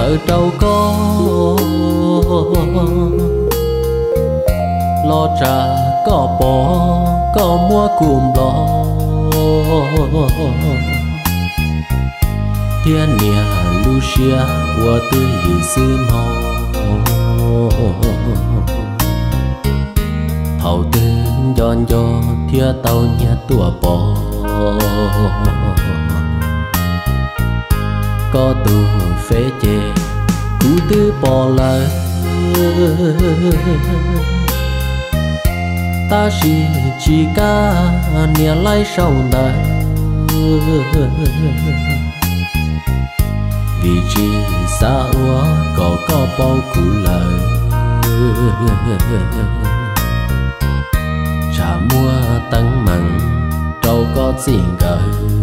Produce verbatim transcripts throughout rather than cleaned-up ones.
thở trâu có lo trà có bò có mua cùm lo thiên nhà Lucia của tư dự sư mò hậu tư giòn giò thia tàu nhà tua bò có tù phê chê cú tư bò lời ta chỉ chỉ ca nia lai sau đời vì chỉ xa ua có có bao cú lời chả mua tăng mặn trâu có gì gợi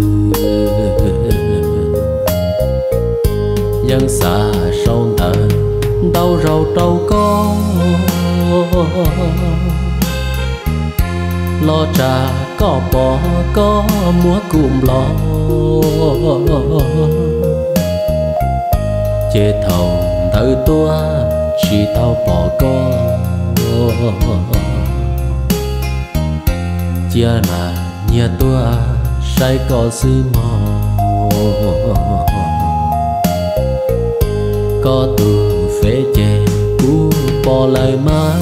dân xa sâu tờ đau rầu trâu có lo trà có bò có múa cùm lo chê thầu thử tua chỉ tao bỏ có chia là nhà tua say có sư mò có tù phê chê cú bỏ lời má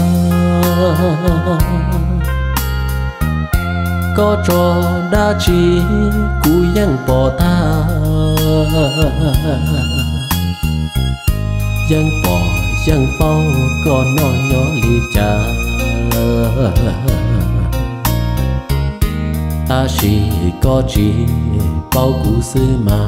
có trò đa chỉ cú yang bỏ tha yang bỏ yang bao có nó nhỏ lì cha ta chỉ có chỉ bao cú sư mà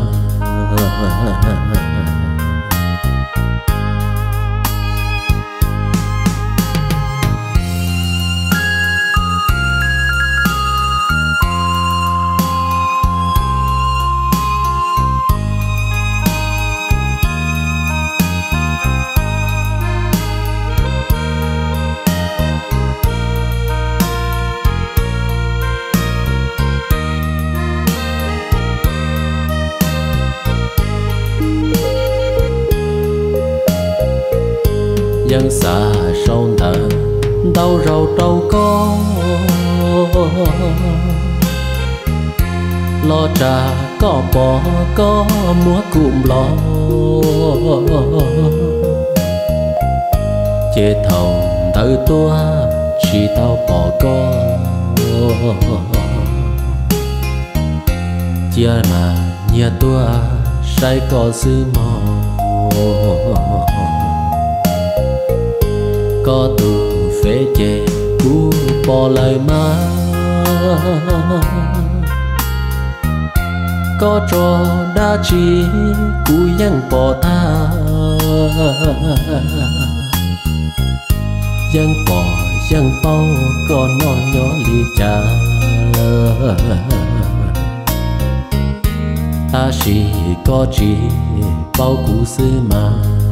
dân xa sâu thở đau rầu trâu có lo trà có bò có múa cùm lo chê thầu thử tua chỉ tao bỏ có chia là nhà tua say có sư mò có tù phê chê cú bỏ lời má có trò đa chỉ cú yang bỏ tha yang bỏ yang bao có nó nhỏ lì cha ta chỉ có chỉ bao cú sư mà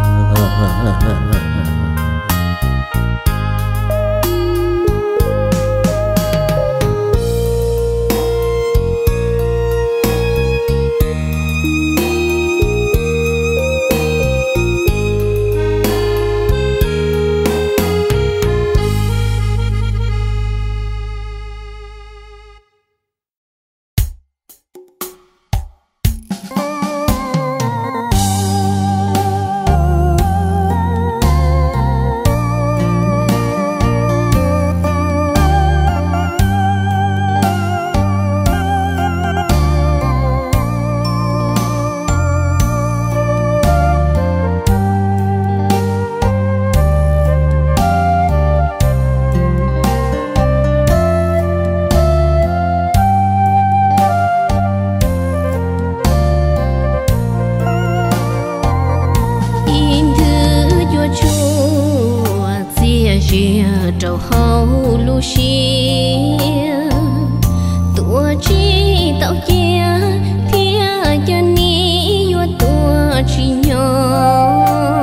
trầu hậu Lucia tua chi tạo chia thia cho ni vô tua chi nhỏ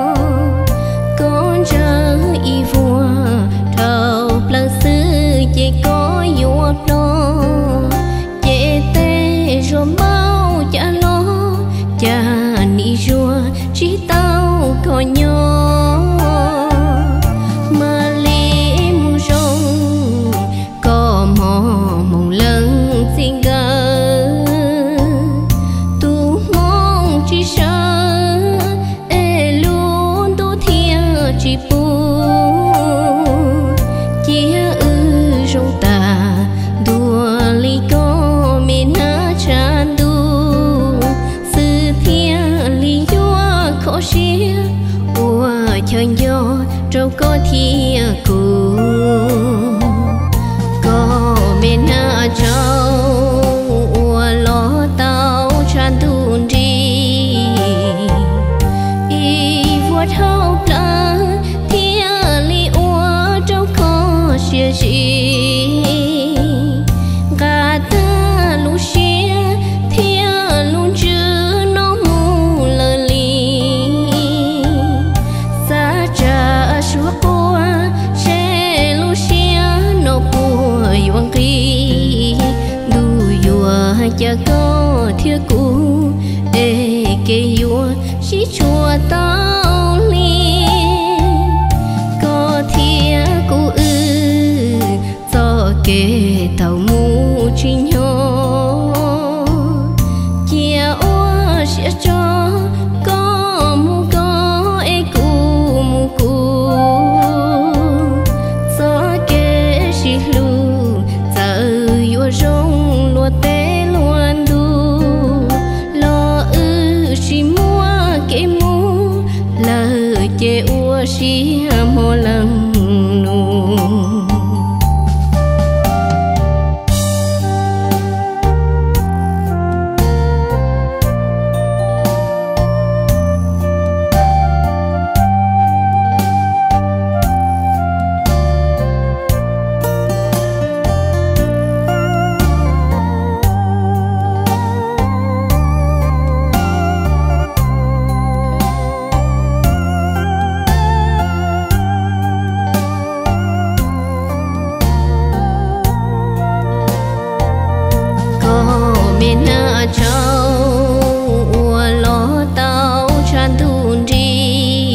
con cha y vua thầu plơ sư chỉ có vô lo chế tê rồi mau cha lo cha ni vua chỉ tao có thiên cụ có bên na châu lo tao chan tuôn đi y vua thâu plá thiên li ua châu có chia gì gà ta lu xia thiên luôn chưa nó mù lờ li sa cha chúa qua sẽ lu xia nó bùa yuang kỳ du yua cha có thiê cũ ê kê yua chỉ chùa tao li có thiê cũ ư cho kê tàu mu chi nhỏ chia ô sẽ cho có mu có ê cũ mu cũ cho kê chỉ lu giờ yua rong lúa té luôn du lo ư chỉ mua kê mu lời chê ua chỉ mô lăng nu bên na châu lo tao chan tuôn đi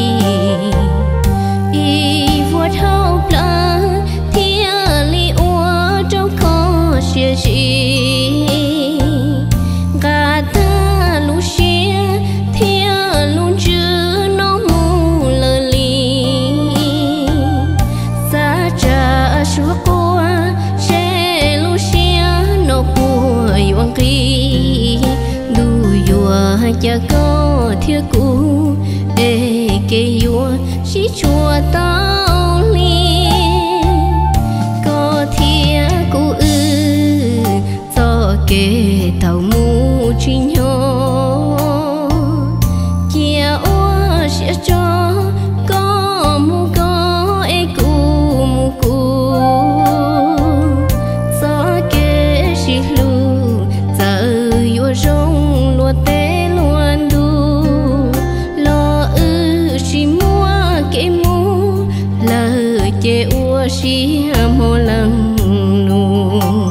y vua thâu plá thiên li ua châu có chia gì gà ta lu xia thiên luôn chưa nó mù lờ li sa cha chúa qua sẽ lu xia nó bùa yuang kỳ du yua cha có thiê cũ ê kê yua chỉ chùa tao li có thiê cũ ư cho kê tàu mu chi nhỏ chia ô sẽ cho có mu có ê cũ mu cũ cho kê chỉ lu giờ yua rong lúa té luôn du lo ư chỉ mua kê mu lời chê ua chỉ mô lăng nu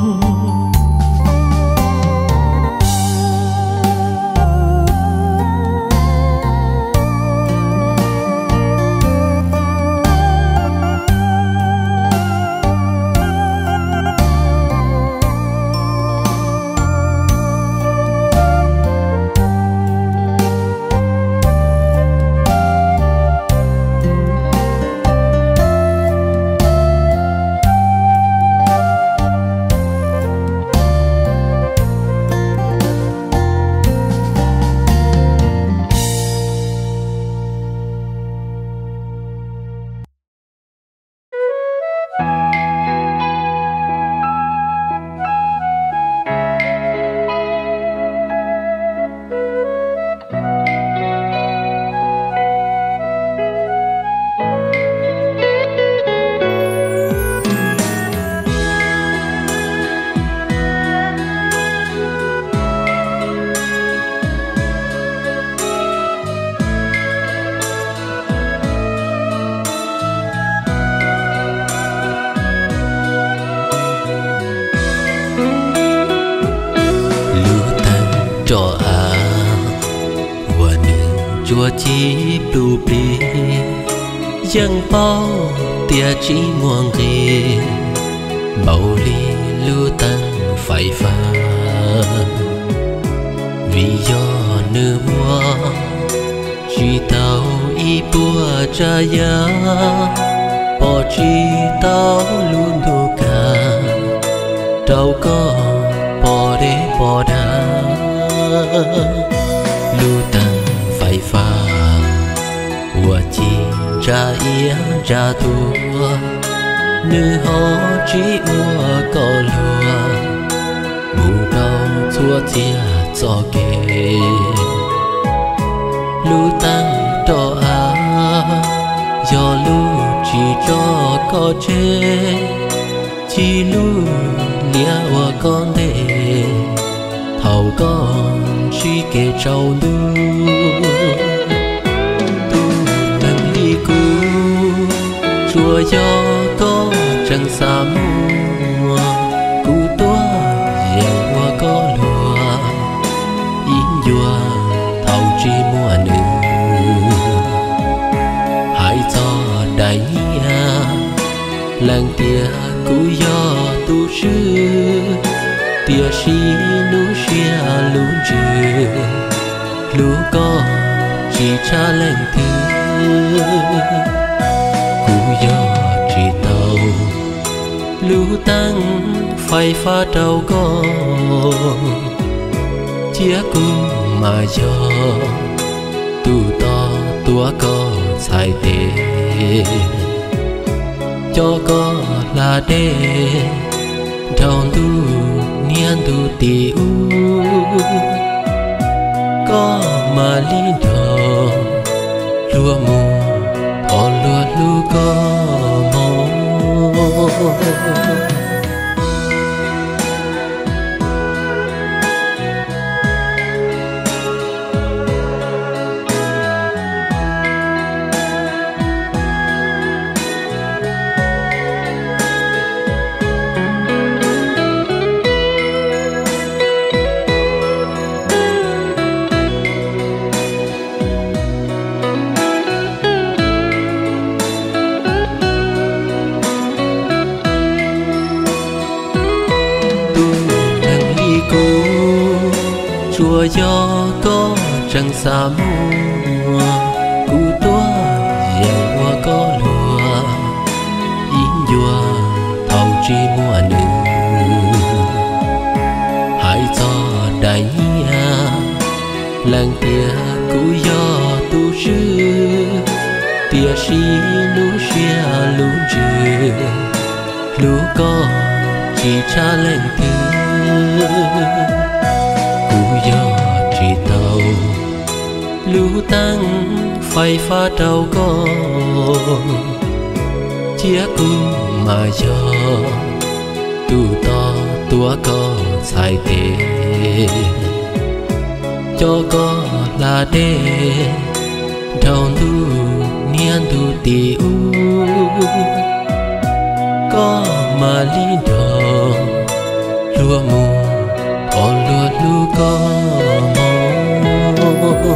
cho à và nương chúa chỉ đủ bì dân bao tia chỉ muang ghê bầu ly lưu tăng phải pha vì do nửa mua chỉ tao y bùa cha ya bỏ chỉ tao luôn đủ cả đâu có bỏ để bỏ đá lưu tăng phải pha và chỉ cha ia cha tua nữ họ chỉ ua có lúa mù đau chua chia cho kề lũ tăng đỏ á do lũ chỉ cho có chế chỉ lũ lia ua con đê thầu con chỉ kể trâu lũ chùa gió có trăng xa mùa cú tua dèo hoa có lùa yên dùa thầu chi mùa nữ hãy cho đầy làng tia cú gió tu sư tia si nú xia lú trừ lú có chỉ cha lên thứ gió chỉ tàu lũ tăng phai pha trâu con chia cung mà gió tu to tua có sai tê cho có là đê trong tu niên tu tiêu có mà linh đồ lúa mù họ lúa lúa có màu chùa gió có trăng xa mùa cú tua dèo hoa có lùa yên dùa thầu chi mùa nữ hãy cho đầy làng tia cú gió tu sư tia si nú xia lú trừ lú có chỉ cha lên thứ gió chỉ tàu lũ tăng phai pha trâu con chia cung mà gió tu to tua có sai tê cho có là đê đầu tu niên tu tiêu có mà linh đồ lúa mù họ lúa lúa có màu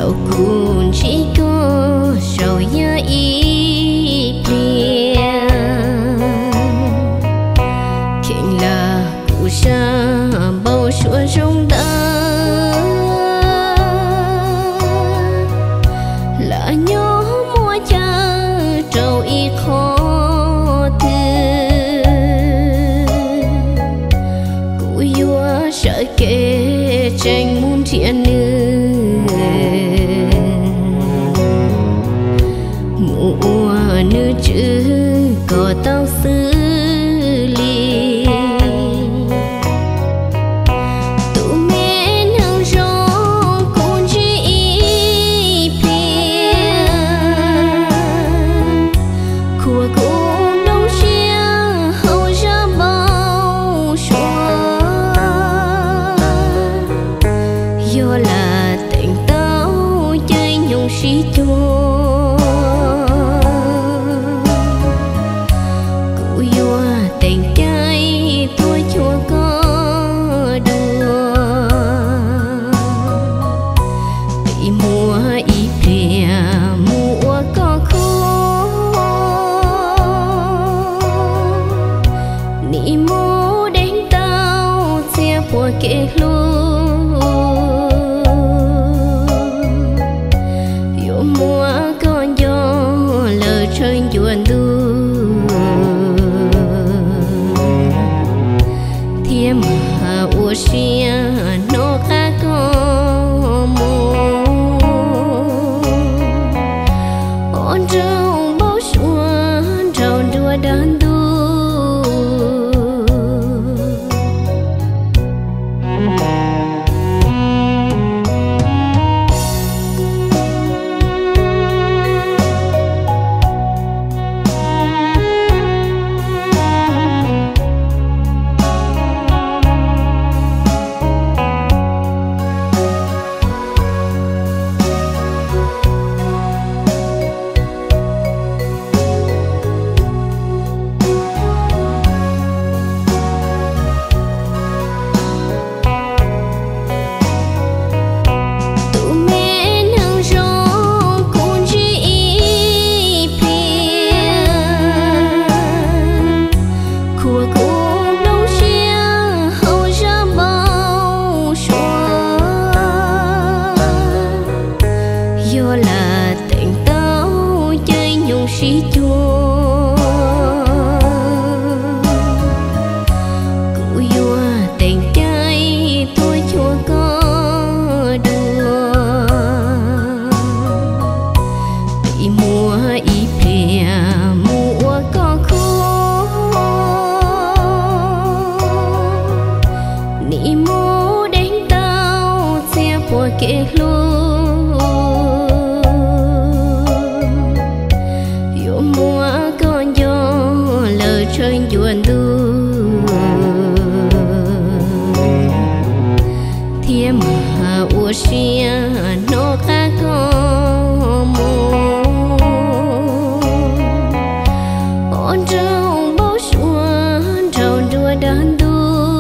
chỉ có sầu ya ý kia mua nữ chữ có tao xứ li tụ mẹ nâng rong cũng chỉ ý phía khua cũng đông xia hầu ra bao xóa do là tình tao chơi nhung sĩ chua kể luôn yêu mua con gió lời trời chuồn du thiên mà u xia nó khác có mù ôn trâu bao xuân trâu đua đàn du sĩ chua cụ vua tình trai tôi chua có đùa bị mùa ý phè mùa có khô nị mô đánh tao xe của kể luôn mua con gió lời trời chuồn du thiên mà u xia nó khác có mù ôn trâu bao xuân trâu đua đàn du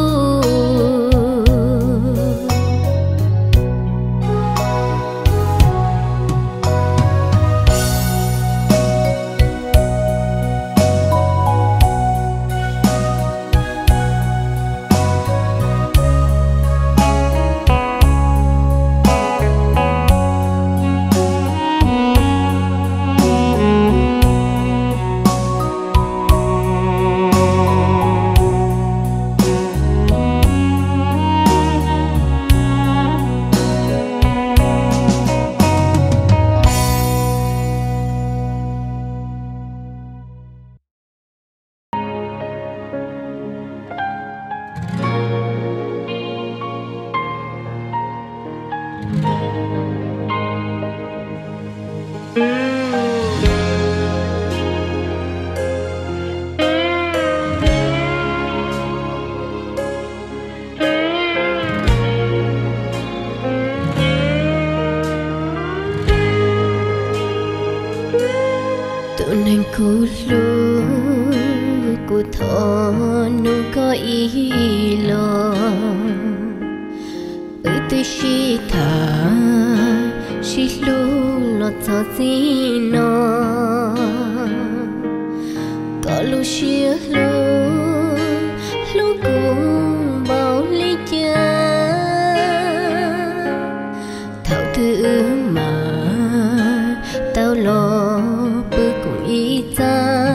tụi nên cú lu cú thọ nu có ý lo ơi tôi chỉ thà chỉ lu lọt cho gì nó có lu chia lu lu cùng bao lý cha thảo thứ mà tao lo bữa cùng ý ta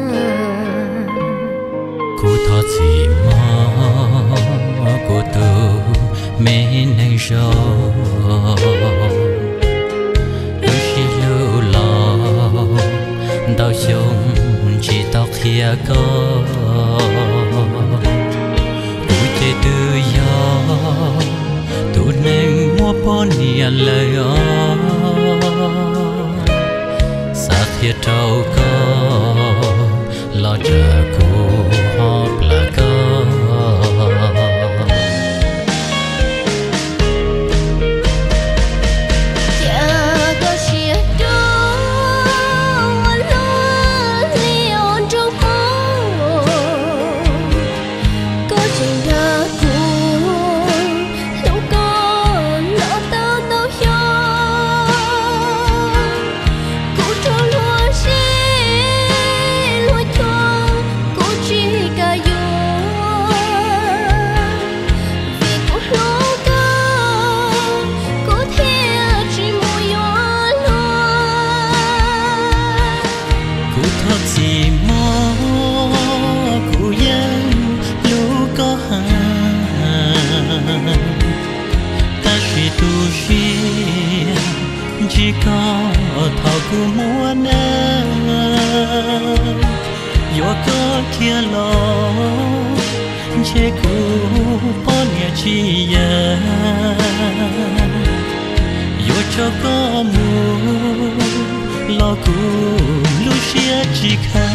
cô thọ gì mà cô tự mẹ này rồi ơi chỉ lưu lòng đau chung chỉ tóc kia có bụi tê tư gió tụt nên mua bón nia lời ó sát thiệt trâu có lo chờ cô họp là có chỉ có thảo cứ muốn em yo có kia lo che cu bon ya chi ya yo cho có mu lo cu lu chia chỉ kha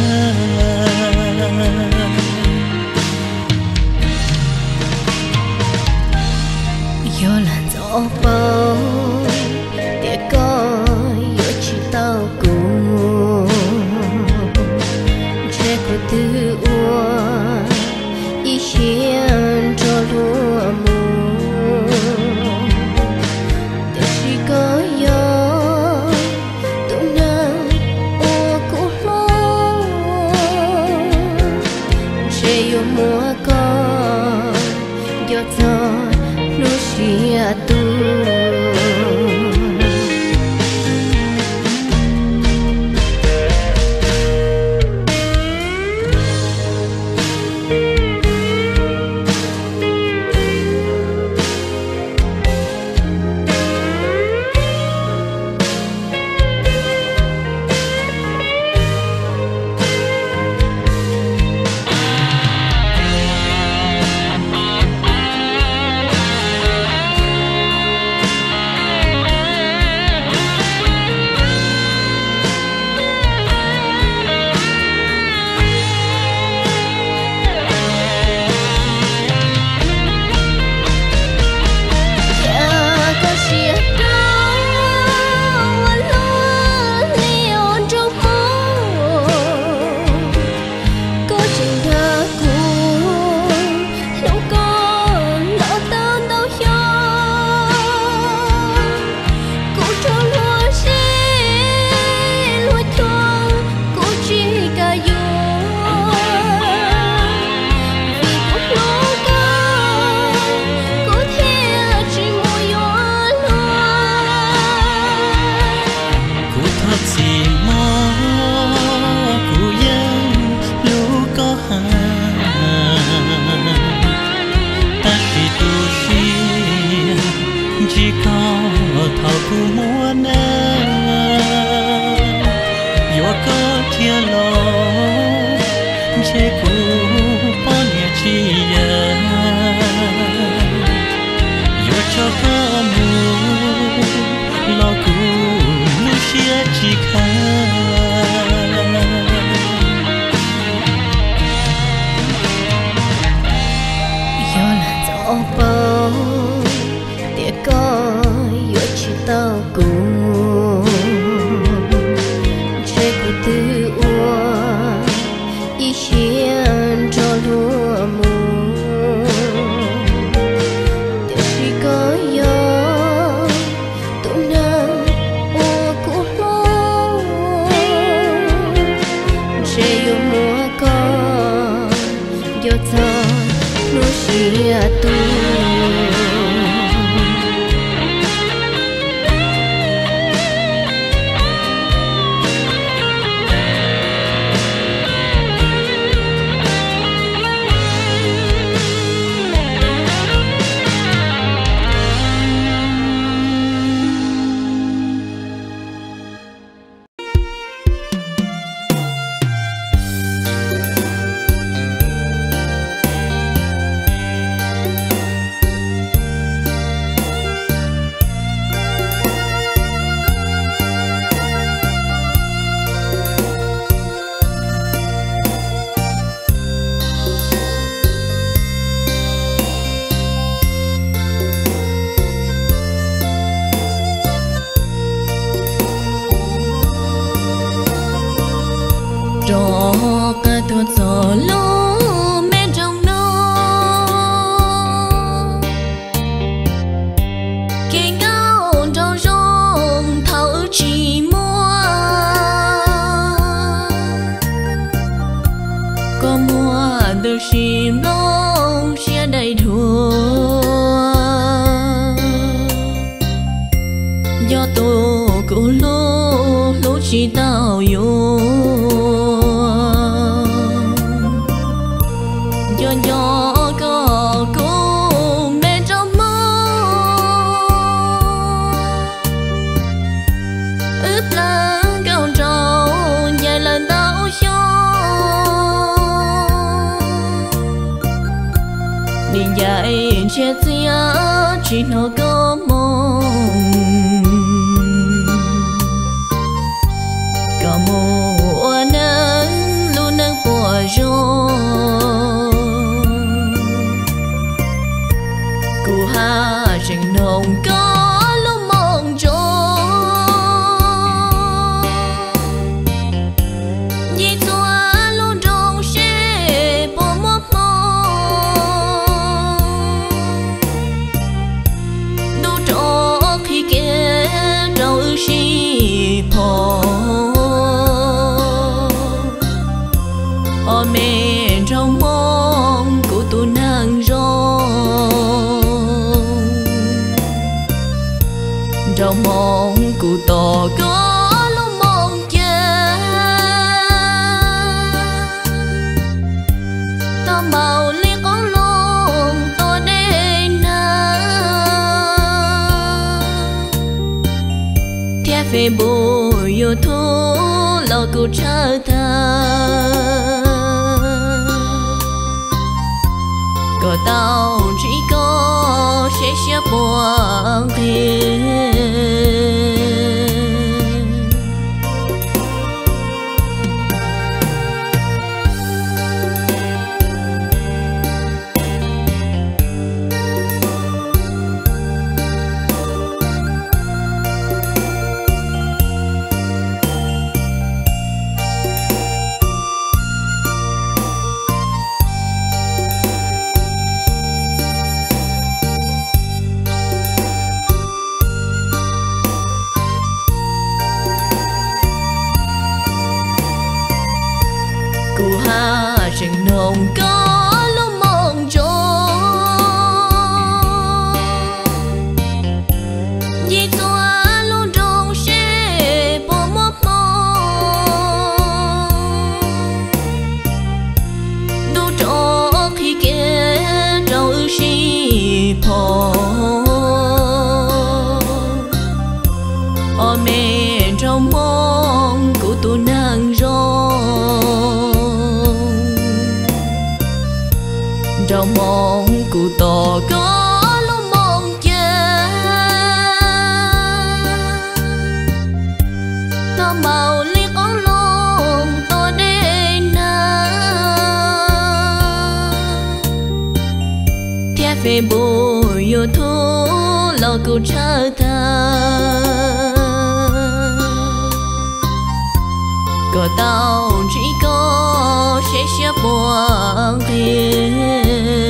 yo lan gió bao từ ua ý hiền cho lúa mùa để chỉ có gió tụ nắng ua cũ lo che yêu mùa con gió gió lúc xia tu thảo cứ muốn em yo có kia lo che cu bon ya chi ya yo cho có mu lo cu lu chia chi kha yo là gió bao để có tao cùng che cu từ ua ý hiền cho lúa mùa để chỉ có gió tụ nắng ua cũ lo che yêu mùa con gió gió lúc xia tu trò cả tuột gió lúa mẹ trong nó cái cao trong rong thấu chỉ mua có mua được chim lông chia đầy thua do tôi cố lô lô chỉ tao yêu do nhỏ có cô mẹ trong mơ ướp lắng cao trâu dài lần tao cho đi dạy chết xia chỉ nó có mong có mùa nắng luôn nắng của gió cụ hà trình nồng có lúc mong gió nhị xóa luôn trong xe bỏ mất mong đủ trọ khi kể trâu ư xì phò mẹ trong mong của tôi nàng rong trong mong của tỏ có lúc mong cha ta màu liên có lòng tôi đến na theo về bùi yêu thu lo cô cha ta có tao chỉ có sẽ sẽ buồn phiền cụ hà trình nồng có lúc mong gió nhị xóa luôn trong xe bỏ mất mong đủ trọ khi kể trâu ư xì phò mẹ trong mong của tôi nàng rong trong mong cụ tỏ có lúc mong cha ta màu liên có lòng tôi đến na theo về bùi yêu thu lo cô cha ta có tao chỉ có sẽ sẽ buồn phiền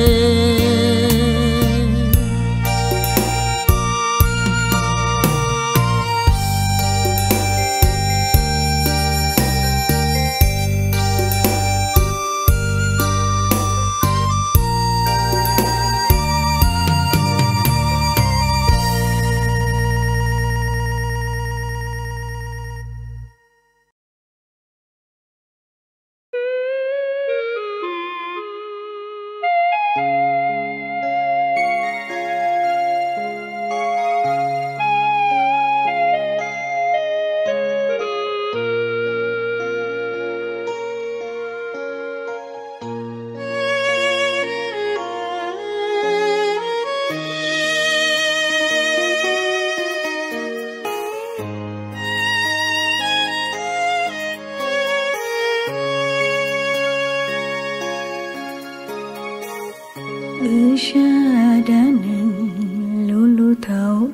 ư sa đã nâng lu lu thảo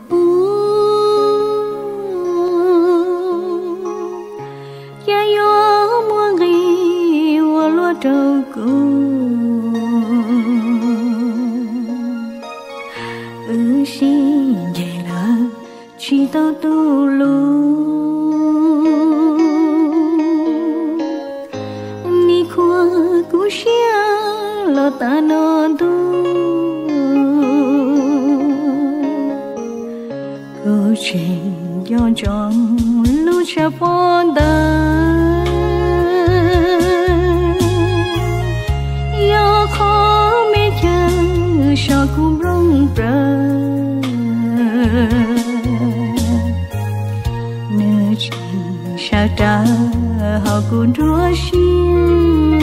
ya yo mua ngày cô ư xin vậy là chỉ tao tu lu ni khoa cú xia lo ta non tu câu chuyện do chọn lu cha phong ta do khó mấy chân cho cũng rong rơ nơi trình sa tra họ cũng rúa xiên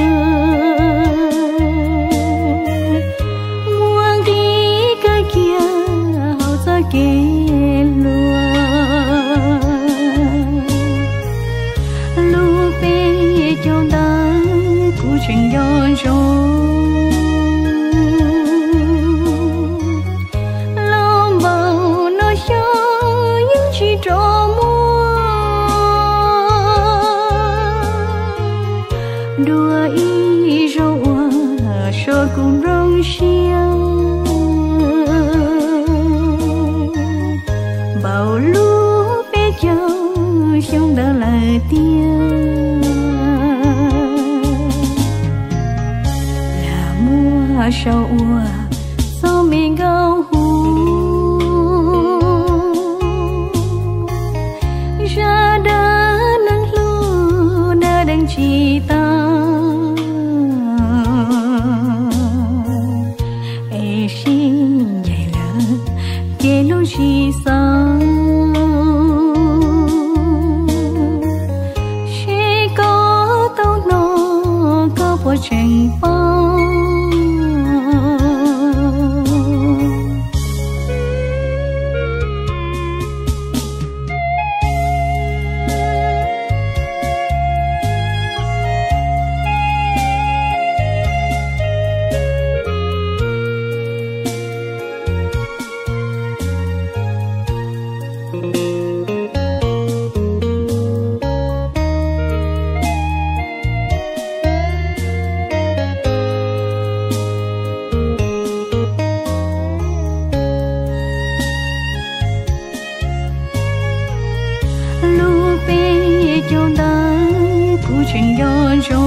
muang đi cái kia họ ra kề lúa lúa bé cho ta cũng trình do cho đua ý râu hoa cho cùng rong xiang bao lúa bé châu trong đó là tiếng là mua sầu hoa sau mình gạo hú ra đã nắng lúa đã đang chỉ ta chỉ sao chỉ có tao nó có bộ tranh phong cho ta cũng trình do cho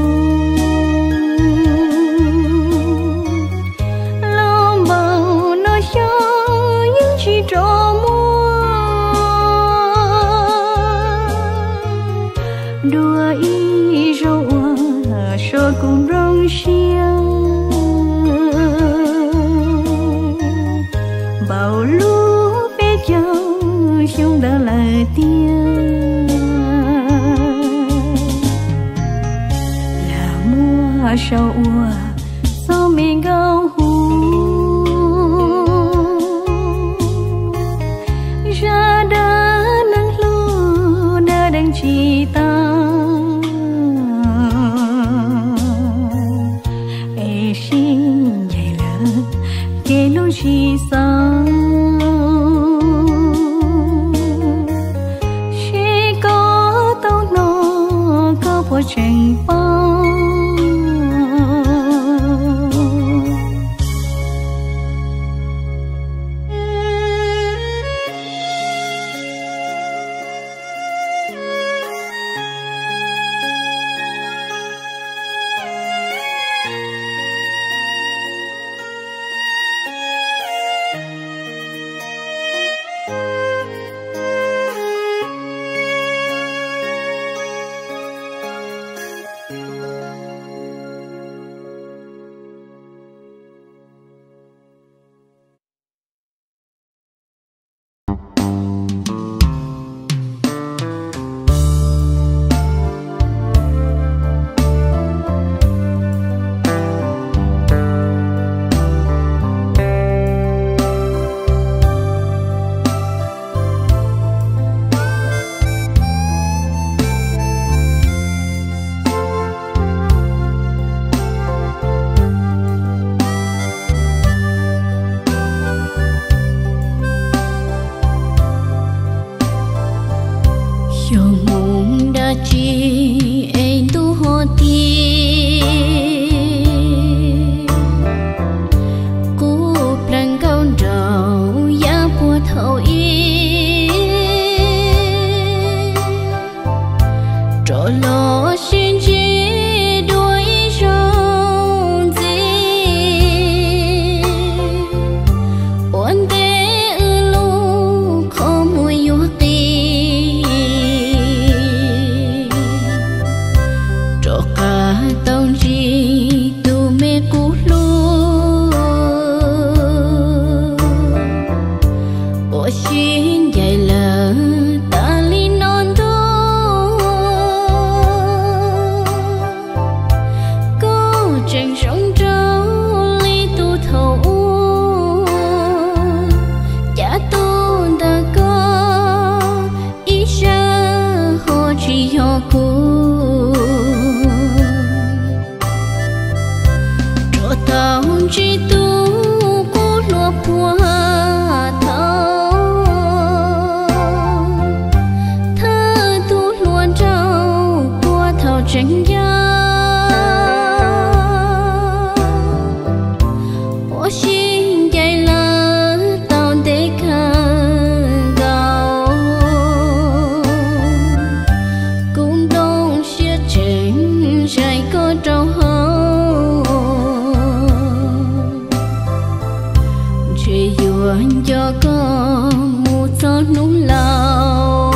lòng bao nó cho những chỉ cho mua đua ý râu hoa cho cùng rong xiang bao lúa bé châu trong đó là tiếng sầu hoa sau mình gạo hú ra đã nắng lúa đã đang chỉ ta ê xin vậy là kể lúc chỉ sao chỉ có tao nó có bộ tranh phong Thank you. cho có một gió nung lao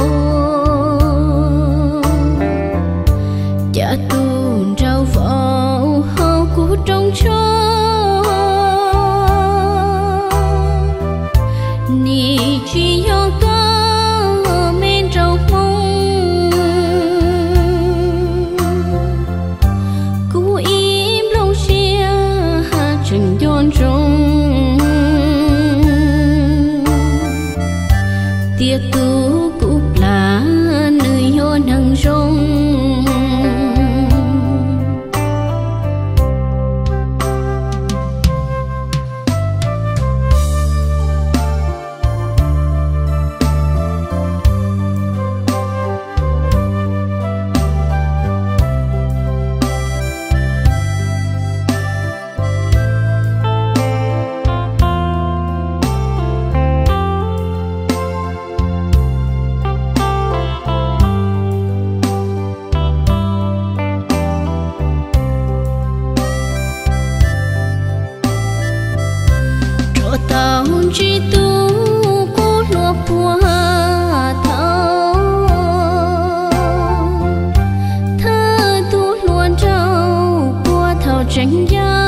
chả tuôn trao vào hao cũ trong cho ni chỉ cho có men trao mong cũ im lâu xia ha chừng yon trong tiệt tu cũ là nơi yon hằng trong tao chỉ tu cố lúa qua thao thơ tu luôn trâu qua thao tranh giá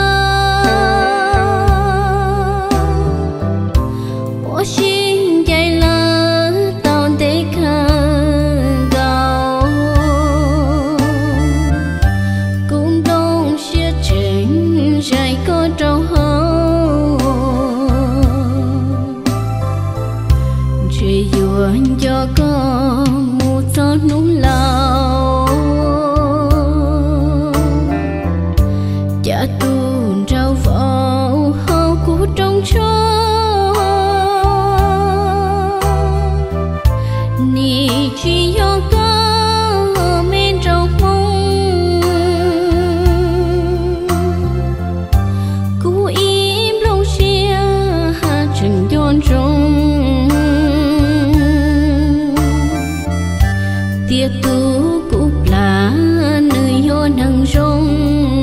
ô xin dạy là tao để khờ gạo cũng đông xia tranh dạy có trâu hơn yuan cho có một gió nung lao chả tuôn trao vào hao cũ trong cho ni chỉ cho có men trao mong cũ im lâu xia ha chừng yon trong tiệt tu cũ là nơi yon hằng trong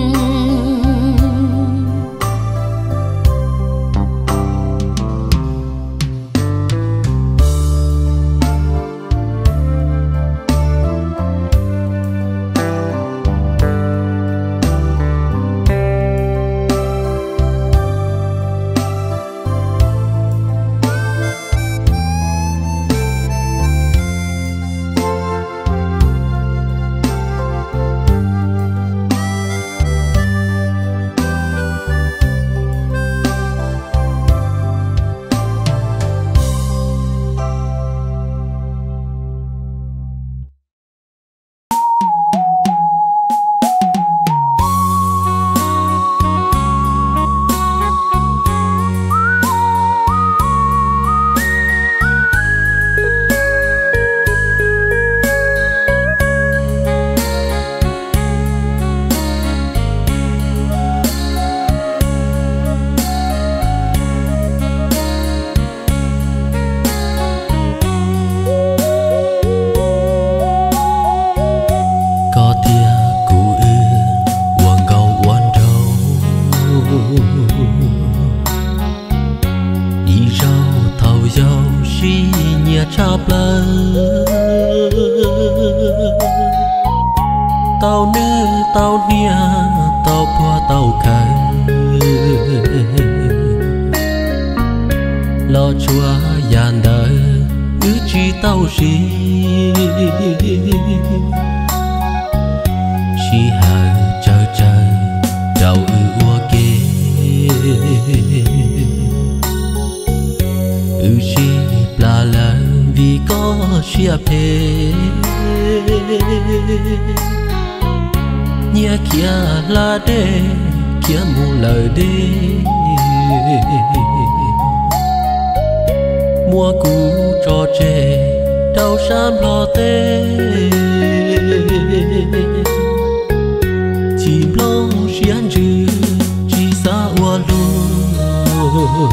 tao nữ tao nia tao qua tao khai lo chúa dàn đời cứ chỉ tao gì chỉ hà chờ chờ đầu ư ua kê ư chỉ là lần vì có chia phê nhia kia là đê kia mù lời đê mua cũ trò chê đau xám lo tê chìm lòng xiên trừ chỉ xa ua luôn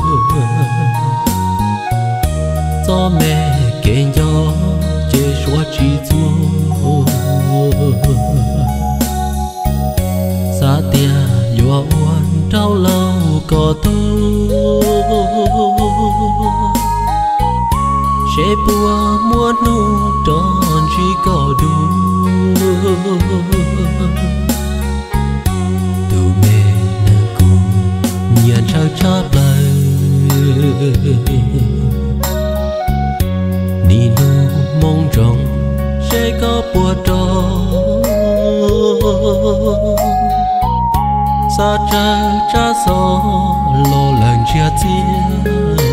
do mẹ kể gió chê xóa chỉ chua xa tia dùa uan trao lâu có tu sẽ bùa mua nu tròn chỉ có đủ từ mẹ nàng cùng nhận sao cha bài ni nu mong rằng sẽ có bùa trò sa cha cha so lo lần chia chia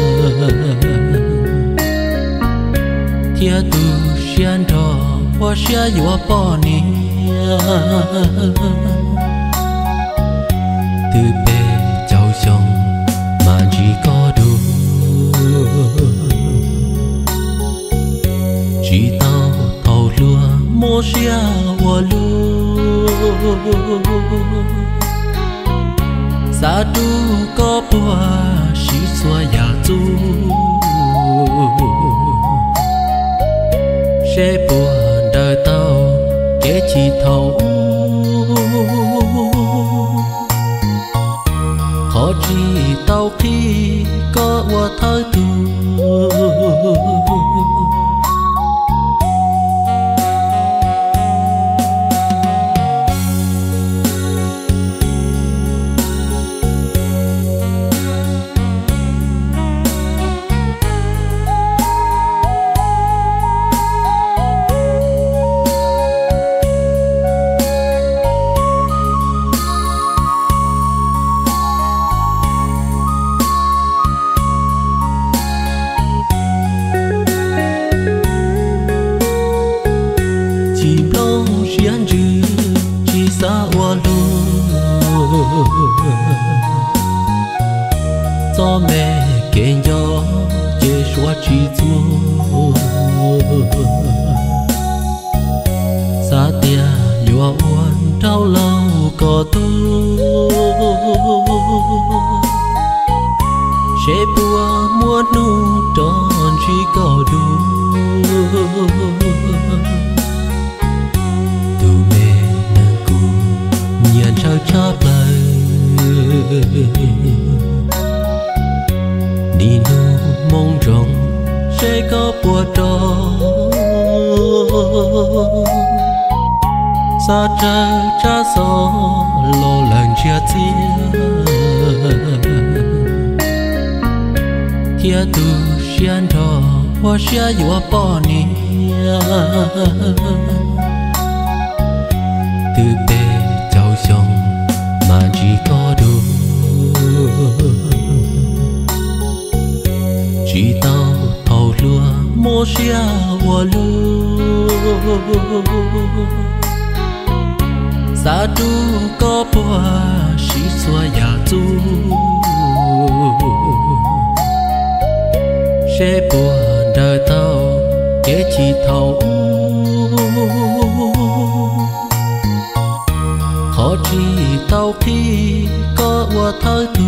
chia tu xian trò hoa xia yua bỏ nia từ bề cháu chồng mà chỉ có đủ chỉ tao thầu lúa mua xia hoa lúa sa tu có bùa xí xua ya tu sẽ buồn đời tao để chỉ thấu khó chỉ tao khi có qua thơ tu cho mẹ kể gió chế xóa chỉ chúa xa tia dùa uốn trao lâu có tu sẽ bùa mua nu tròn chỉ có đủ từ mẹ nàng cùng nhận sao cha bài đi nu mong rằng sẽ có bùa trò sa cha cha so lo lần chia chia chia tu xian trò hoa xia yua bỏ nia từ bề cháu chồng mà chỉ có đủ chỉ tao thầu lúa mua xia hoa lúa sa tu có bùa xí xua ya tu sẽ buồn đời tao để chỉ thấu khó chỉ tao khi có qua thơ tu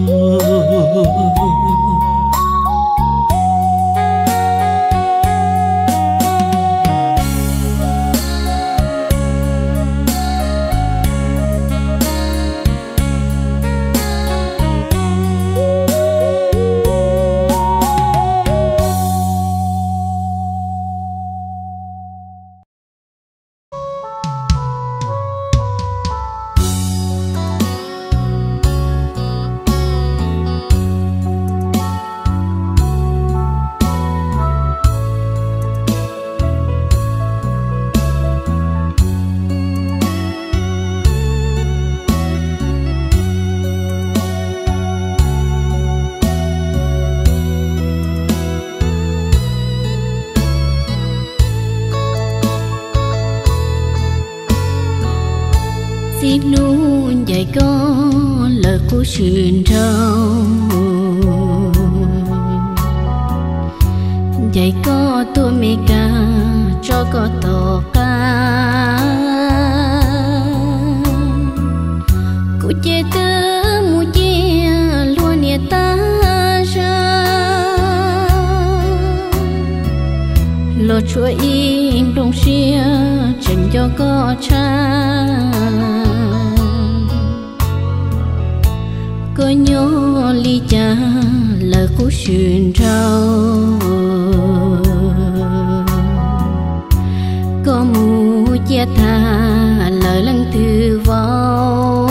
xin luôn dạy con lời của truyền trâu dạy con tôi mê ca cho con tổ ca cụ chế tớ mu chia luôn nhẹ ta ra lo chúa im đông xia chân cho có cha có nhớ ly cha lời của truyền trao thiệt thà lời lăng từ vào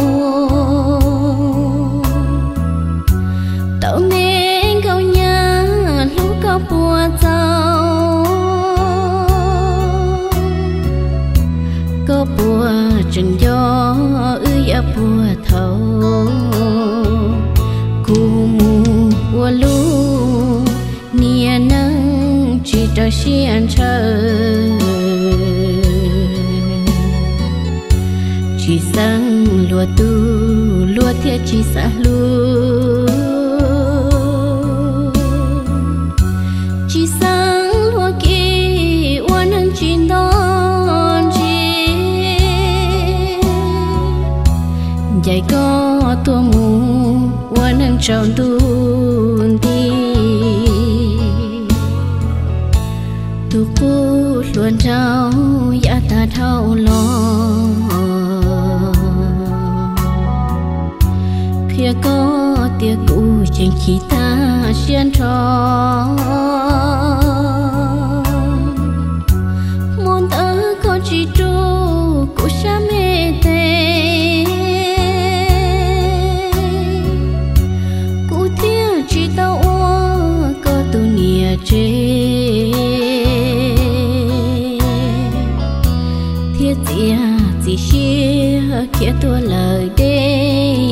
tao nên câu nhá lúc có bùa giàu có bùa chân gió ư ya bùa thâu cù mù bùa lu nia nắng chỉ cho xiên trời chỉ sang lúa tu lúa thiệt chỉ xa lúa chỉ sang lúa kỳ oan hăng chín đón chi dạy có tua mù oan hăng tròn tuôn đi tu cú luôn trao ya ta thao lo phía có tia cũ trên khi ta xuyên tròn muốn tớ có chỉ tru cũ xa mê tê cũ tia chỉ tao ua có tu nia chê thiết tia chỉ xia kia tua lời đê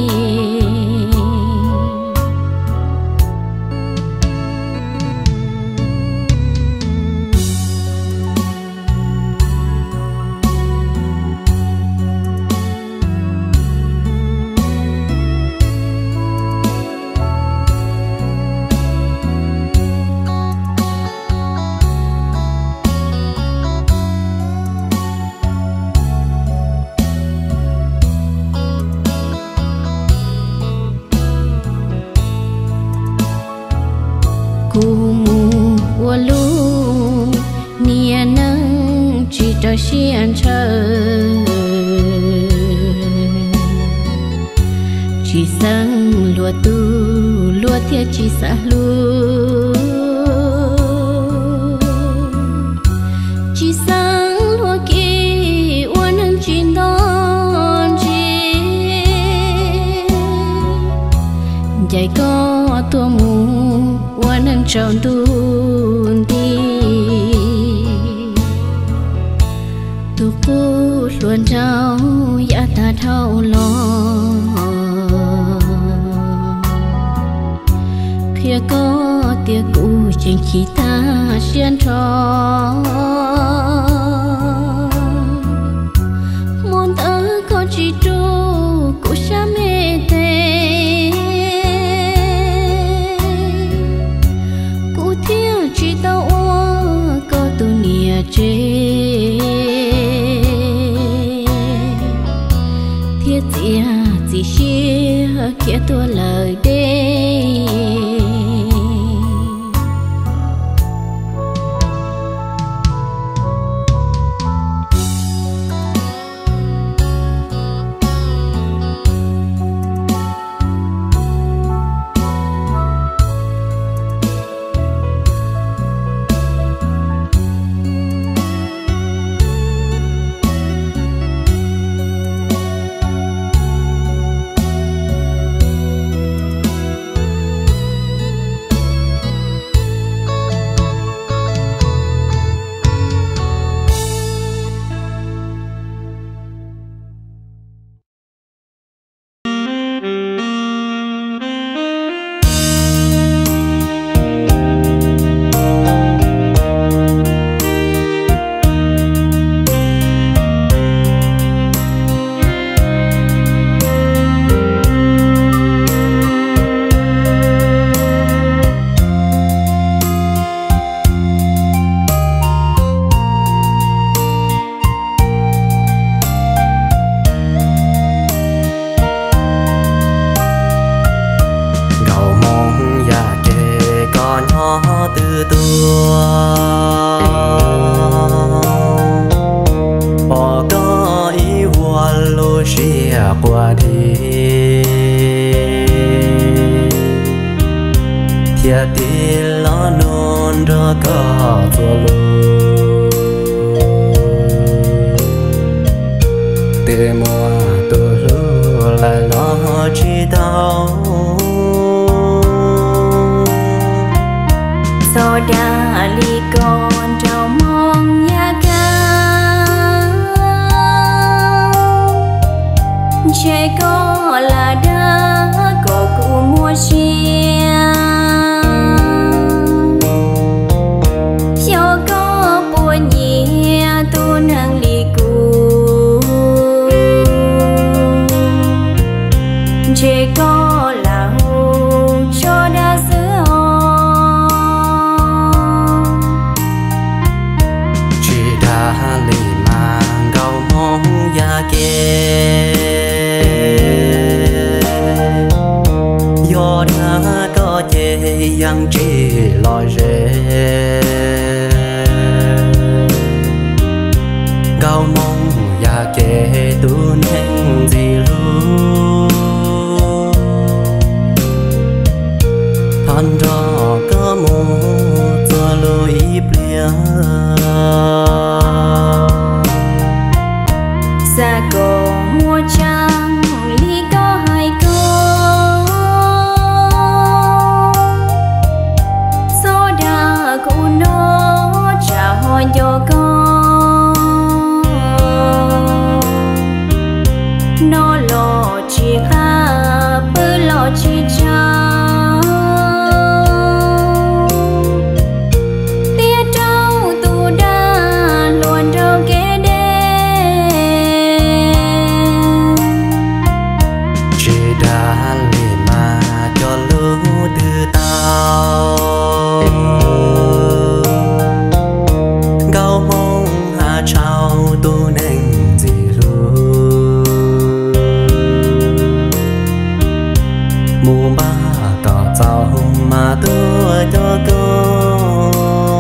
cù mù bùa lu nia nắng chỉ cho xiên trời chỉ sang lúa tu lúa thiệt chỉ xa lúa chỉ sang lúa kỳ oan hăng chín đón chi dạy có tua mù oan hăng tròn tuôn đi tu cú luôn trao ya ta thao lo phía có tia cũ trên khi ta xuyên tròn muốn tớ có chỉ tru cũ xa mê tê cũ thiêu chỉ tao ua có tu nia chê thiết tia chỉ xia kia tua lời đê từ tua bỏ có ý hoa lô xia qua đi thiệt thì lo non ra có tua lô để mua tôi lưu lại lo chỉ đau so đã ly con trao mong nhà ca trẻ có là đã có cụ mua chia cho có bùa nhẹ tu năng ly cụ trẻ có là hồ cho đã giữ gió đã có chế yang chỉ lòi rễ cao mong ya kể tuôn hình gì luôn than rõ có một giờ lối bia xa cổ mua trăng ly có hai con số đã cụ nó trả hỏi cho con nó lo chỉ ha bơ lo chỉ cha tia trâu tu đa luôn trâu kế đã lì mà cho lưu từ tao cao mong hạ trao tu nên gì luôn mùa ba cỏ giàu mà tôi cho con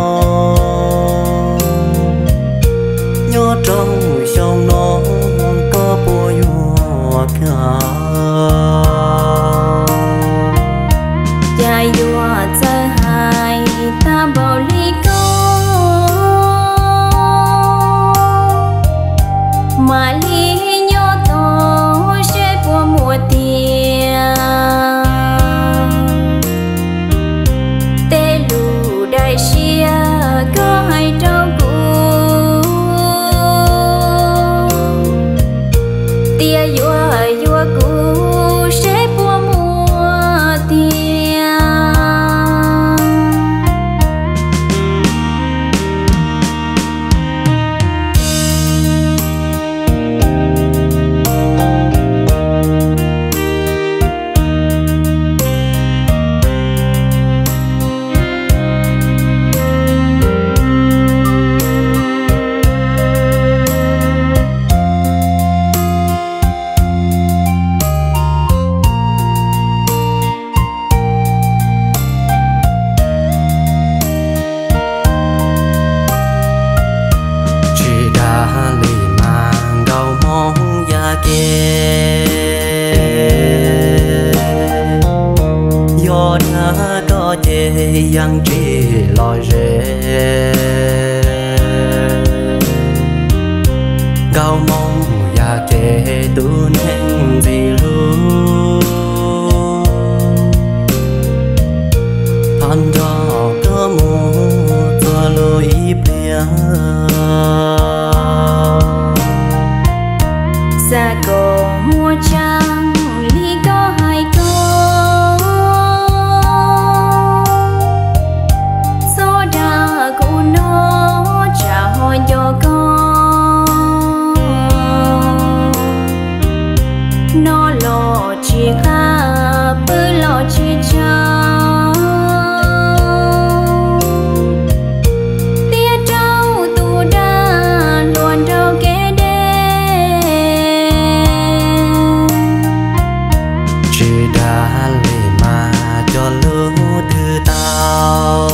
nhớ trong sông nó có bùa yêu cả ya yua za hai ta bao ly có mà ly nhớ to sẽ bùa mùa tiền tê lù đại xia có hai trâu cũ tia yua yua cũ sẽ bùa mùa tiền gió đã có chế yang chỉ lòi rễ cao mong ya kể tuôn hình gì luôn than rõ có một giờ lối bia xa cổ mua trăng ly có hai con số đã cụ nó trả hỏi cho con nó lo chỉ ha bơ lo chỉ cha tia trâu tu đa luôn trâu kế đã lì mà cho lưu từ tao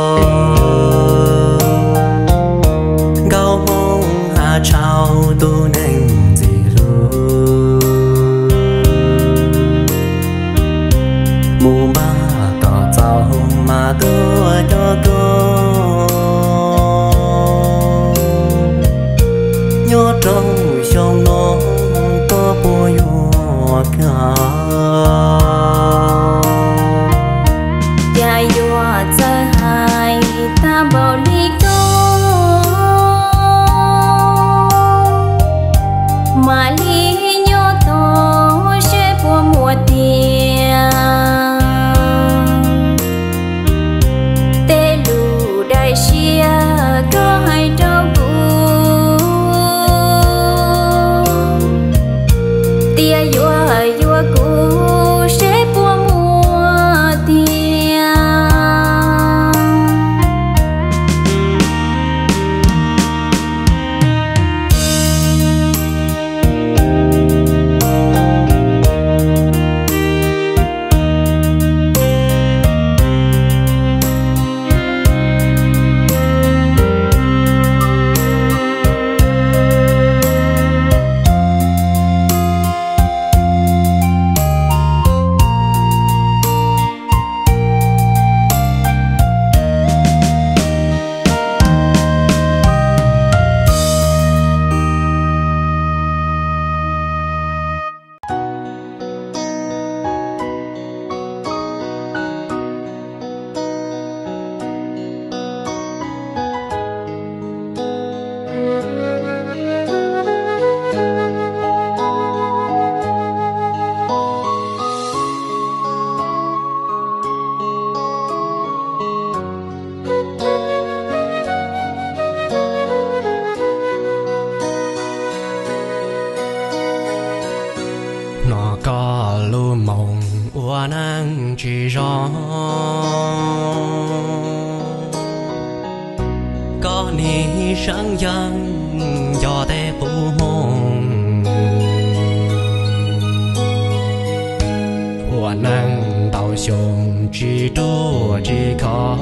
cao mong hạ trao tu nên gì luôn mùa ba cả ya yo giờ hai ta bảo ly có mà ly nhớ to sẽ qua mùa tiền tê lù đại xia có hai trâu tia yua yua cu sẽ qua mùa tia nó có lu mộng ua nắng chỉ gió có ni sáng dân cho té phụ hồn ua nắng tàu sông chỉ đua chỉ có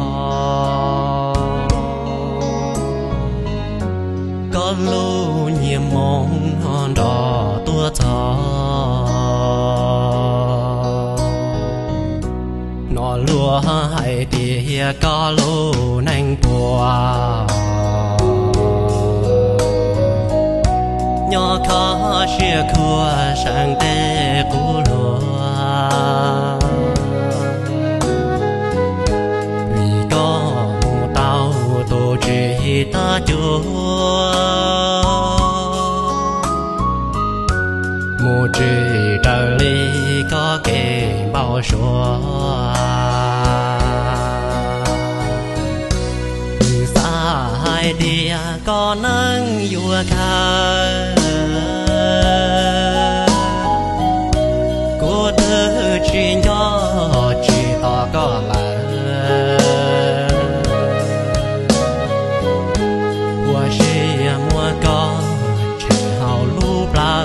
có lu nhiệm mong hòn đỏ tua gió nó lúa hai tia có lu nành bùa nhỏ khó chia khua sang tê cũ lúa vì có tao tổ chỉ ta chúa mù chỉ trời ly có kề bao số xa hai tia có nắng vua ca cô thơ chỉ nhỏ chỉ to có là qua xe mua có chỉ hào lúc lá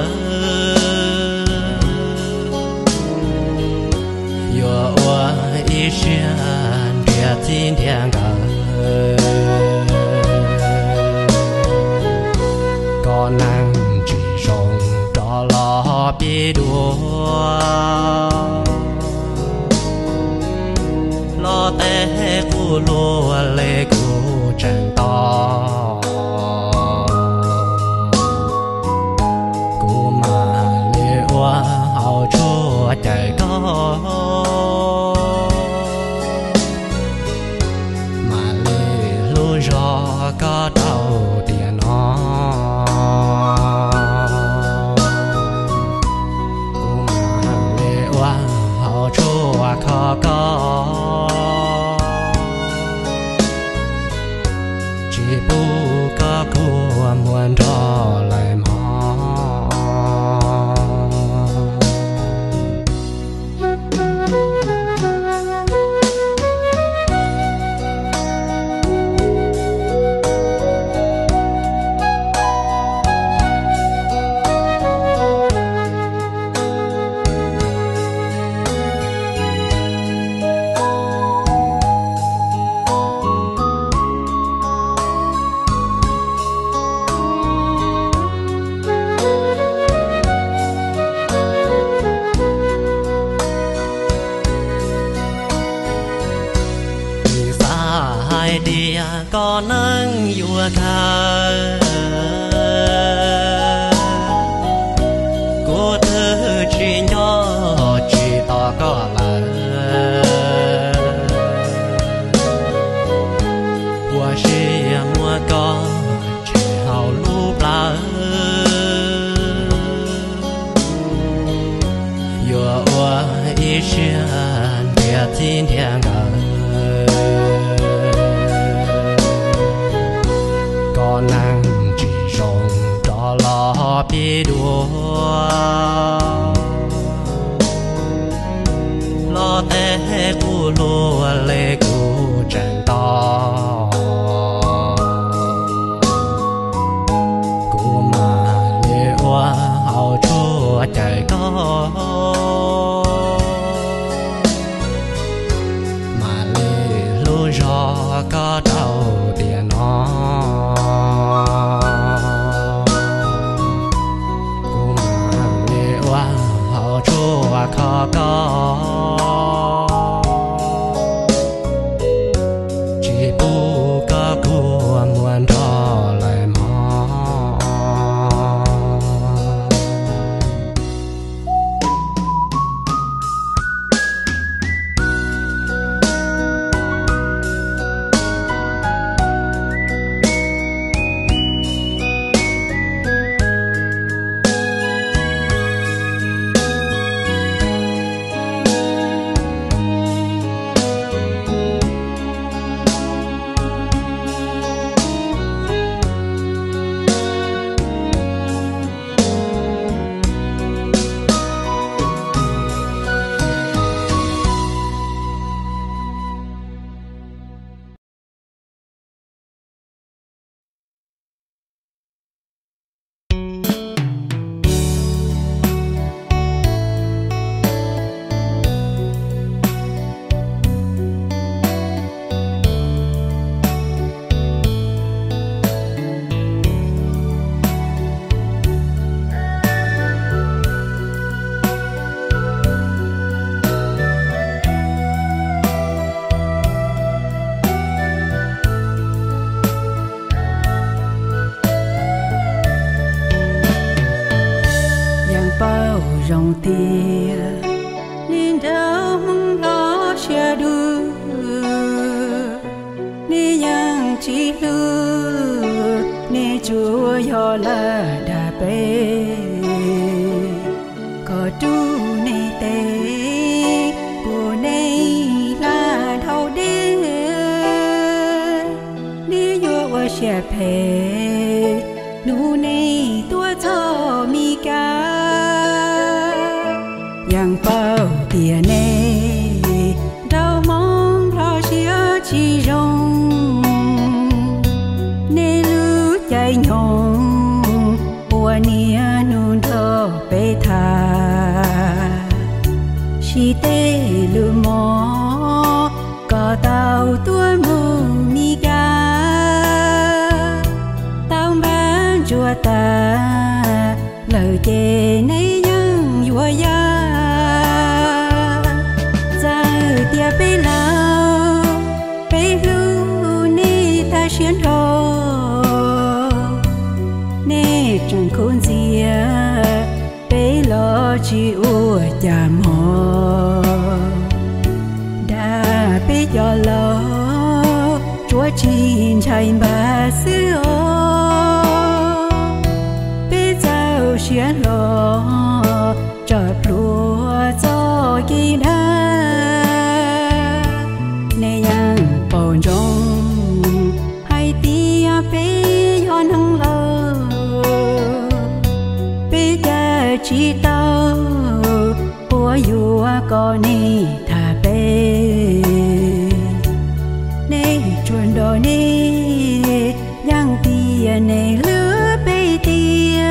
一生这今天个，có năng chỉ sống đó là biết đua, lo té cu lúa lê cu chân to, cu mà lê hoa hậu chúa trời có. Có đâu tiền nó cũng lệ hoa hậu chúa khó có chỉ bu có của muốn cho lại mò tia có nắng vua ca cô thơ chỉ nhỏ vừa qua ý xưa để tin thiang ngờ con năng chỉ rong cho lo bi đua lo thế cu lúa lê cu trần to cu mà lê hoa hậu chúa trời có mà lê lúa gió có đầu tiền nó cu mà lê hoa hậu chúa khó có rong tia nên đâu mong lo chia đưa nên yang chỉ lưu nên chúa yo là đà bê có tu nên tê bồ nên là thâu đê nên yo wa chia phê nu nên tua cho mi ca yang bao tiền này đâu mong lo chia chi rong nên lú chạy nhong qua nia nun thơ bê tha si tê lú mò có tàu tua mù mi ca tao bán chùa ta lời chê này nhưng vua ya tia bê lao bê lu ni ta xuyên rô nê chẳng khôn gì bê lo chi ua chà mò đã bê cho lo chúa chín chạy bà sư ô bê giao xuyên lo chợt lúa cho kỳ đá bồn rong hai tia bê ho nâng lơ bê cha chỉ tao bùa dùa có ni thà bê nê chuồn đồ nê giang tia nê lứa bê tia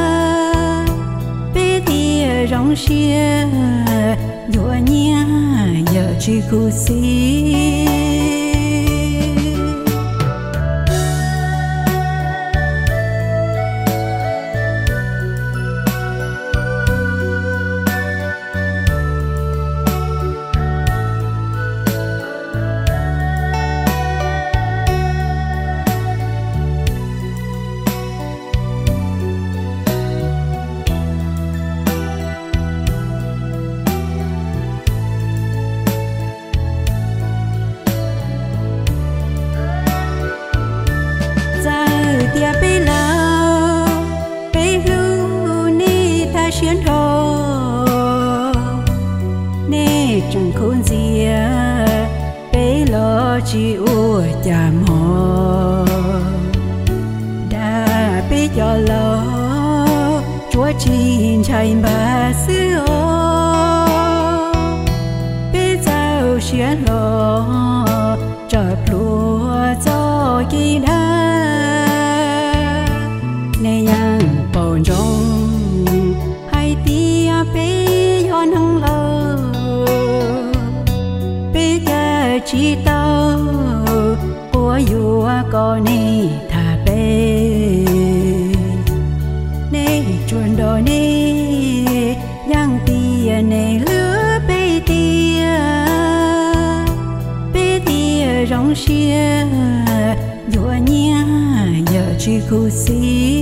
bê tia rong xia dùa nhia giờ chỉ khu xí chẳng khôn gì bé lo chỉ ua chạm họ đã bé cho lo chúa chín chạy bà xưa bé giao xuyên lo chợt lúa cho kỳ đa này nhang bồn trong hai tia bé yon hăng lơ bé cả chỉ tao của vua con này thà bé này chuồn đò này nhang tia này lứa bé tia bé tia rong xia vua nhia giờ chỉ khu xí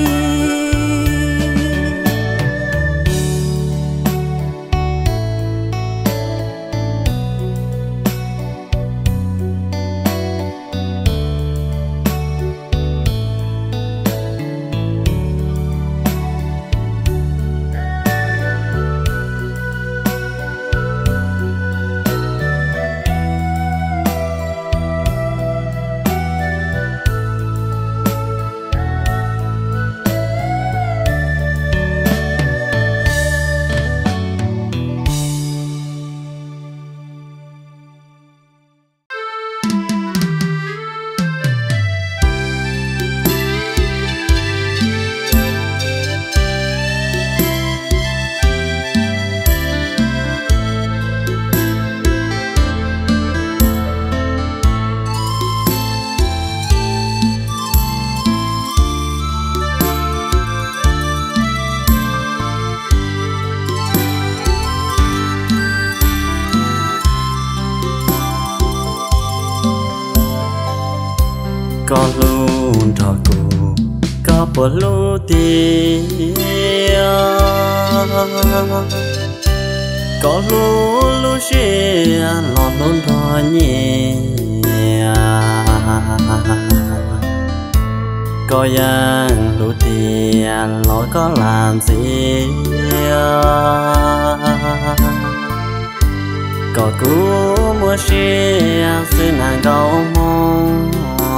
có luôn thọ cô có bỏ lú tia có lú lú xia lọt luôn thọ nhẹ có yang lú tia lọt có làm gì có cú mua xia xưa nàng câu mong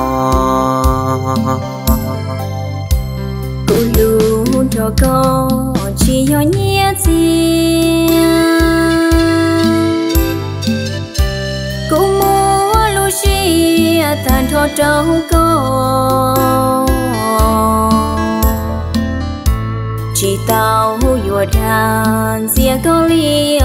cô luôn cho con chỉ cho nhẹ gì cô mua lu xì tàn thọ trong con chỉ tao vừa đàn xia có li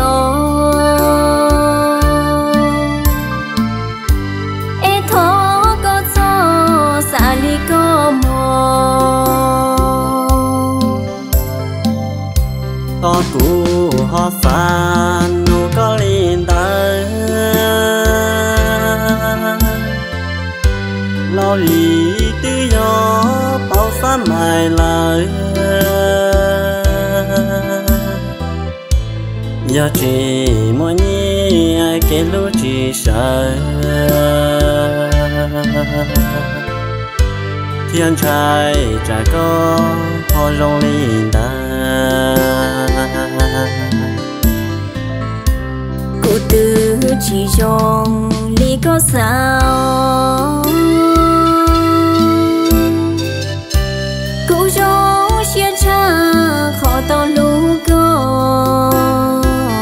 đi có mò to cũ họ san nụ có liên tới lo lì tư gió bao sát mài lời giờ chỉ mỗi nhi ai kể lúc chỉ sợ thiên trai trai có họ rong lên ta cô tư chỉ trong lý có sao cô cho xuyên cha khó to lú có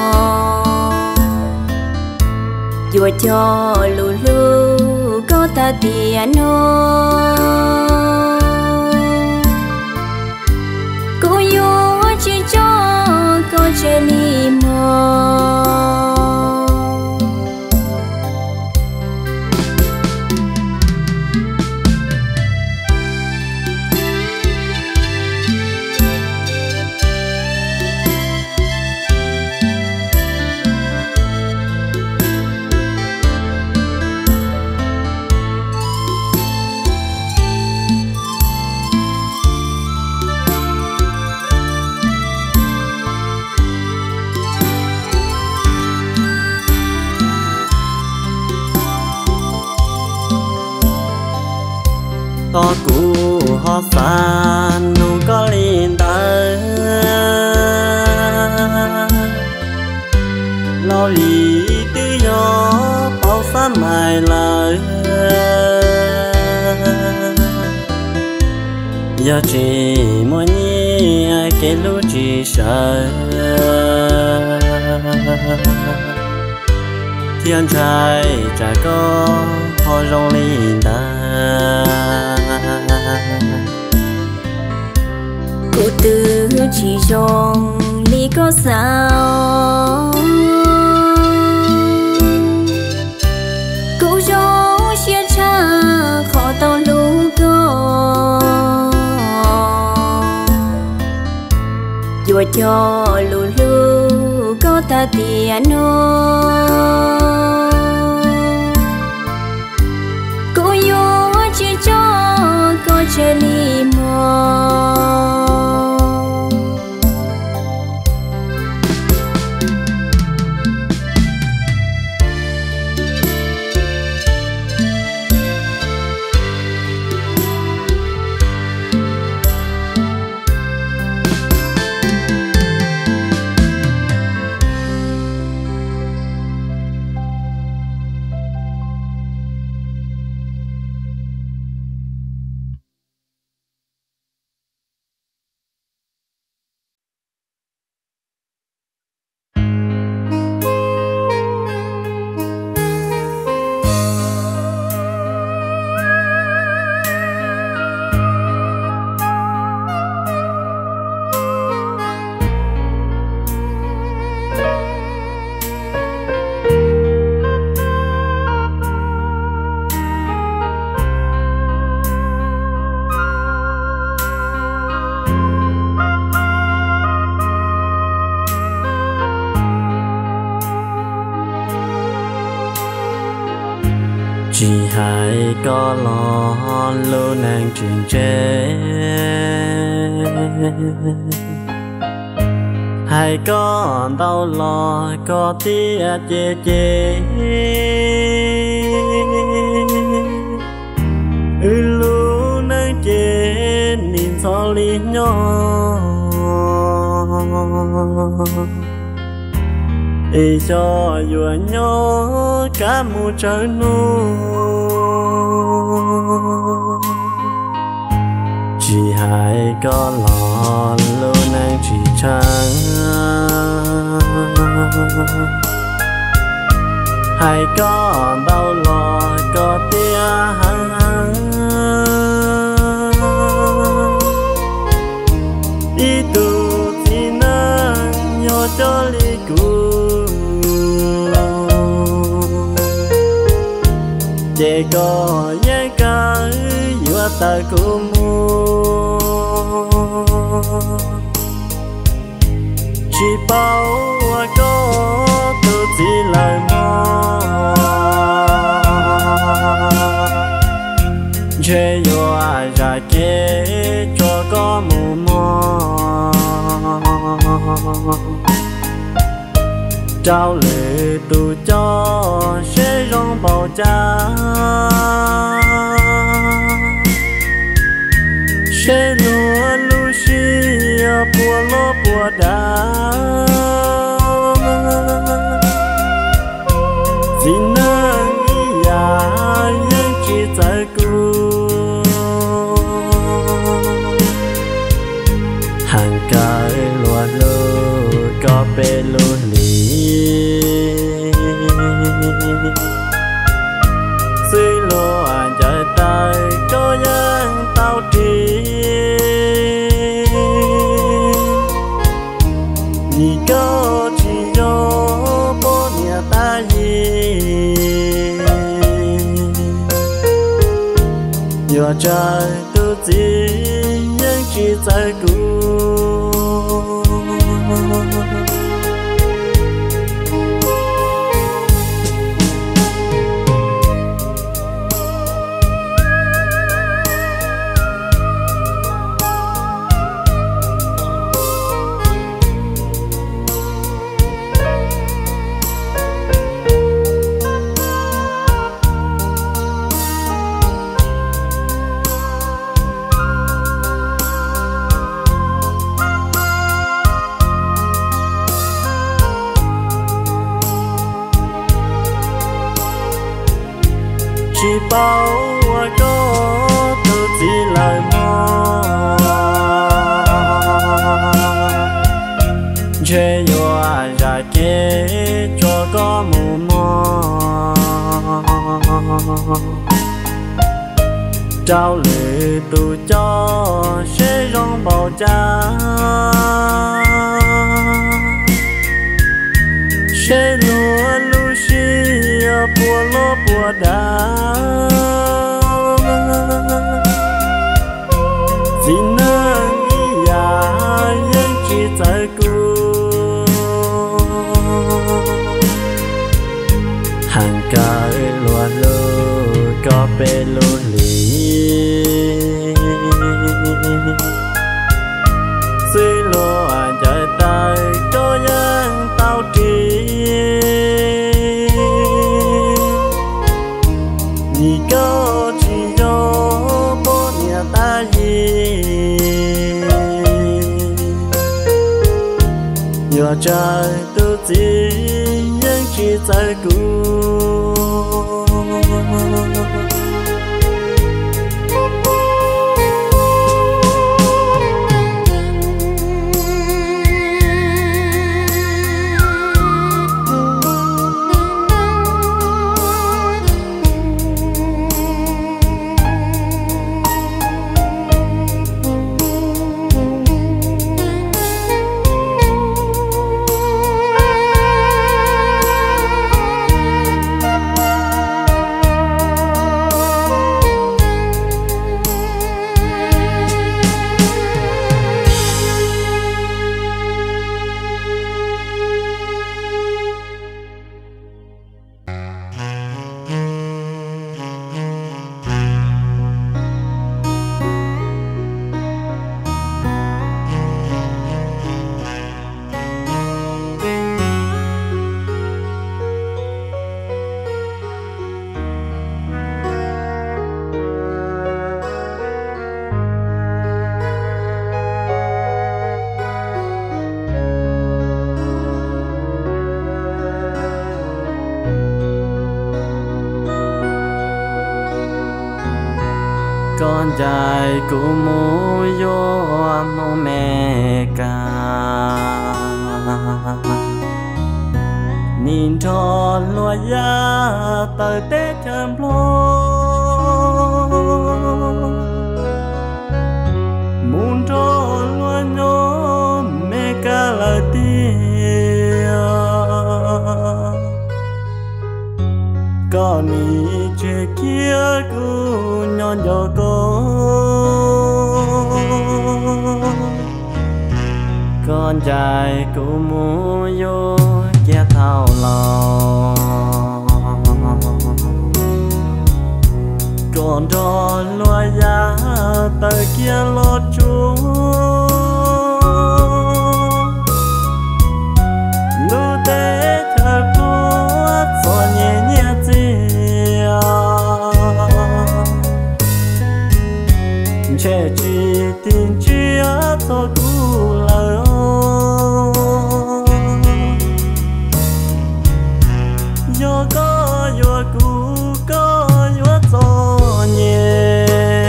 vừa cho lú lú có ta tiền nó chỉ cho có chơi đi mò to cũ họ san nụ có liên tới lo lì xa mãi lời giờ chỉ muốn nhớ cái lúc chỉ sợ thiên trai chả có hoa rong linh ta cô tư chỉ trong lý có sao cô gió chia cha khó tao lũ có vừa cho lũ lũ có ta tiền cô yêu chỉ cho có chơi đi mò chỉ hai có lo lô nàng chuyện chế hai con đau lo có tia chê chê ư lô nàng chê nhìn xó lý nhỏ ý cho vừa nhỏ cả một trời nô chỉ hai con lò lô nàng chỉ trắng hai con đau lò có tia hăng hăng đi tu thì nàng nhỏ cho lý cụ để có nhớ cái vừa ta cũng mua chỉ bao có tự chỉ lời mò chơi vô ai ra kế cho có mù mò trao lệ tu cho sẽ rong bầu cha sẽ lúa lúa xia bùa lúa bùa đá xin nâng ý ya những chỉ trái cu hàng cái lúa lúa có bê lúa suy lúa trời tay có những tao trí vì có chỉ do bố nhà ta gì nhờ trời tu chỉ những chỉ trái cu bao có tự chỉ lời mò chế yo ra kế cho có mù mò trao lệ tu cho sẽ rong bầu cha sẽ lúa lu xì bùa lúa bùa đá chỉ nâng ý ya yên chỉ tới cu hàng cài lúa lúa có bê lúa suy lúa trời tay cho nhân tao trì vì có chỉ do bố nhà ta gì nhờ trời tu chỉ nhân chỉ tại cu con trai của mô yo mô mẹ ca nhìn cho loa ya tới tết thơm lo muốn cho loa nhớ mẹ ca lời tia con đi chơi kia cứ nhon cho cô con trai của mua vô che thao lò còn cho loa giá tới kia lo chúa lưu tế thời phút cho nhẹ nhẹ che chỉ tình chia cho cũ lời yo có yo cũ có yo cho nhẹ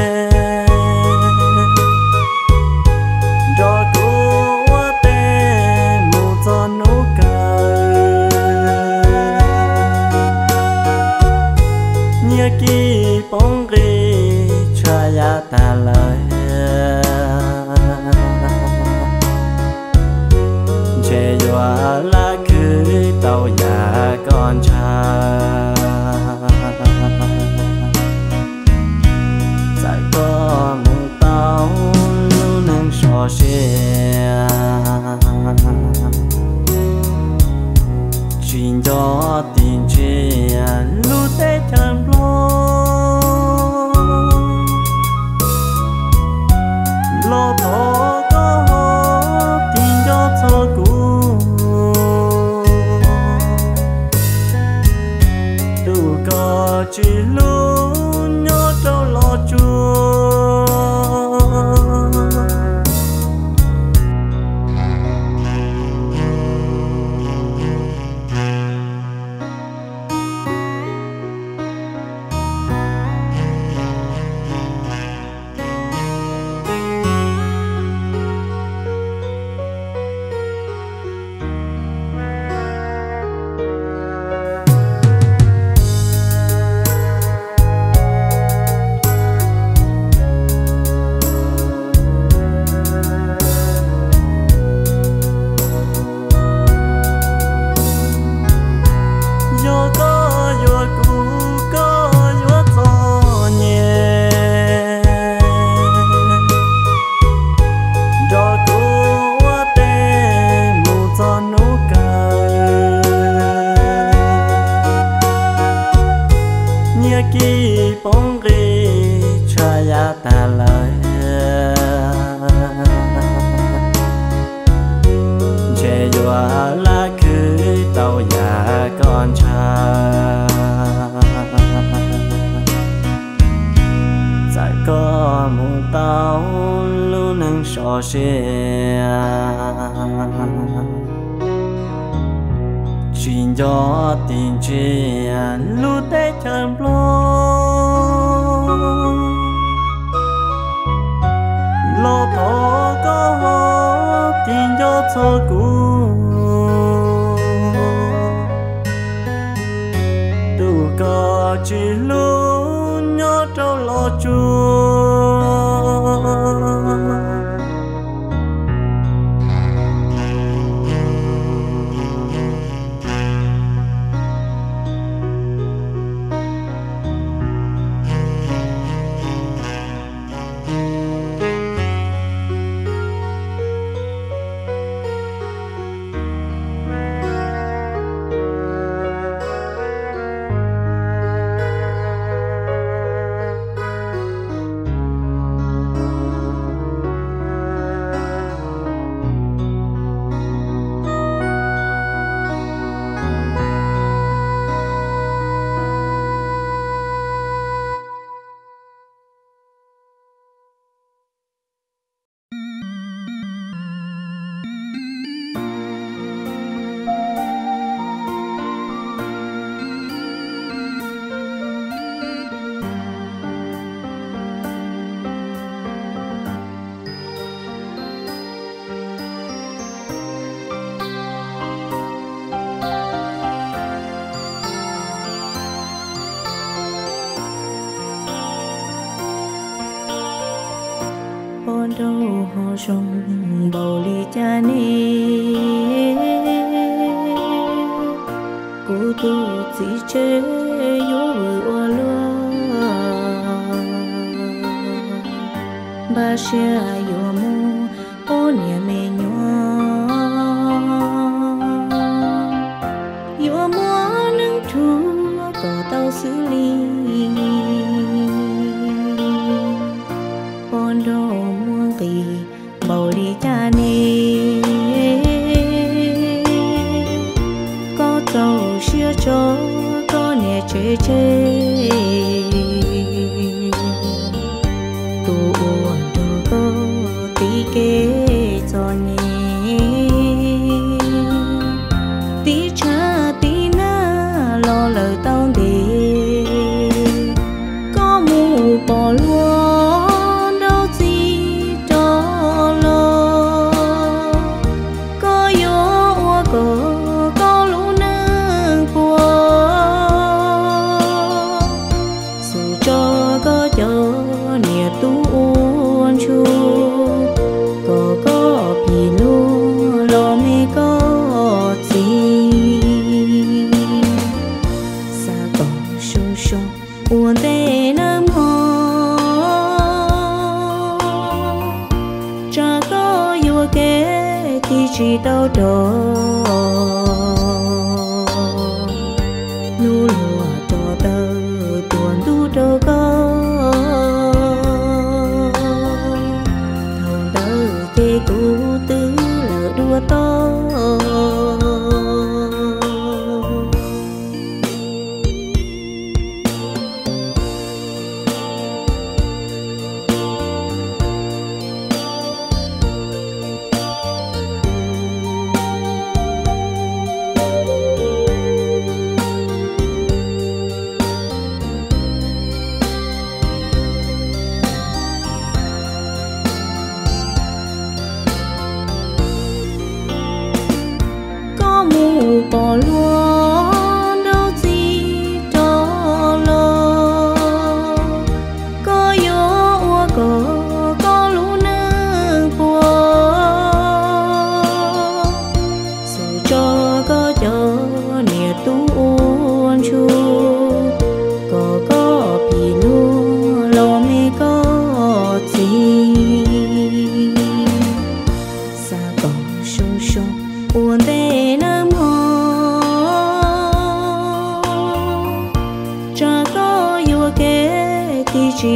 cho cũ tê mù cho nụ cười nhớ kỹ bóng ri cha ya ta lời che dọa lá cưới tàu già con trai tại có một tàu luôn nâng so xe chuyện cho tình chia lúc tết thơm lo lo thọ có tình cho cho cũ tu có chỉ luôn nhớ trâu lo chua kỳ bóng ghi cho ya ta lời che dọa lá cưới tàu già con trai tại có một tàu luôn nâng sò xe chuyện gió tình chuyện lúc tết thơm lo lo thọ có tình gió cho cũ đủ có chỉ lúc nhớ trâu lo chua đâu họ rong bầu ly cha ni cô tu chỉ chế yo vừa lo ba xe yo mu ô nhà mẹ nhỏ yo mua nâng thu có tàu xử lý con đâu bầu ly cha ni có tàu xưa cho có nhẹ chế chế tu uổng đồ có tí kế cho nhẹ tí cha tí na lo lời tao đi có mù bỏ luôn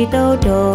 tao đồ